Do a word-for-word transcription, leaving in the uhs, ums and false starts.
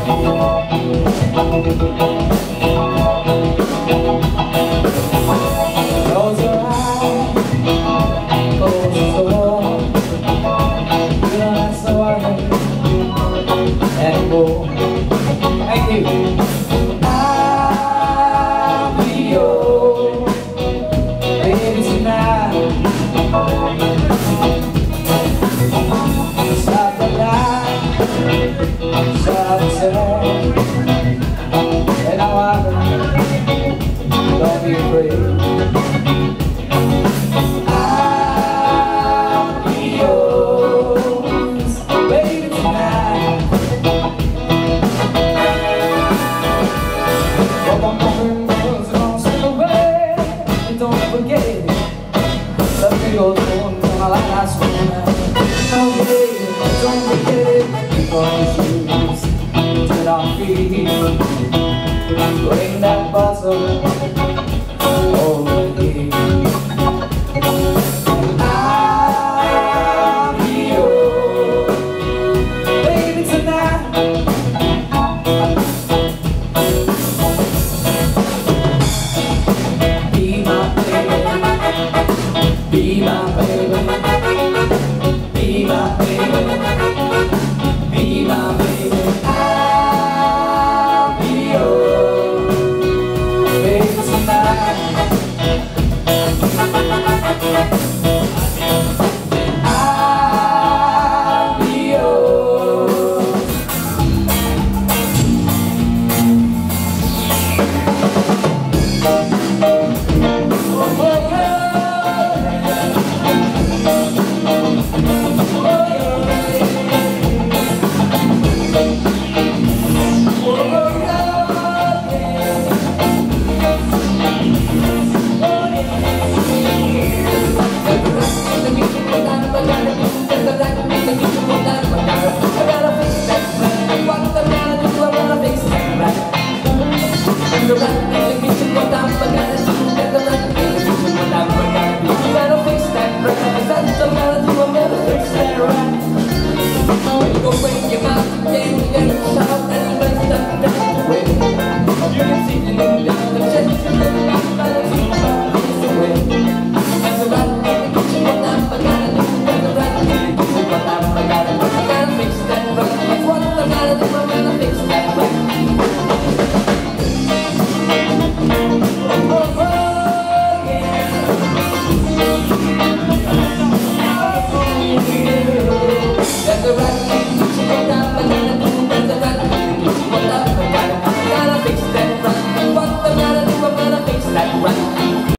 Close your eyes, close the door. You're not sorry anymore. Thank you. I'll be yours, baby, tonight. Stop the light, stop the sound, and now I don't be afraid. I'll be yours, baby, tonight. But one more girl's gonna slip away. Don't forget it. Let me go through on my last one. Oh baby, don't forget it. Keep on your shoes, turn on feet. Bring that bus over.